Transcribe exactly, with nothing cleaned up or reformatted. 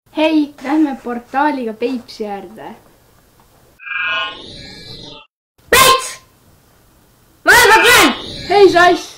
hei, lähme portaaliga Peipsi äärde. Peits! Ma juba tulen! hei, Sass!